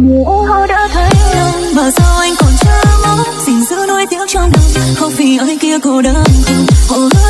người ơi họ đã thấy đâu mà sao anh còn chờ mong gìn giữ nuối tiếc trong lòng không vì ai kia cô đơn cùng.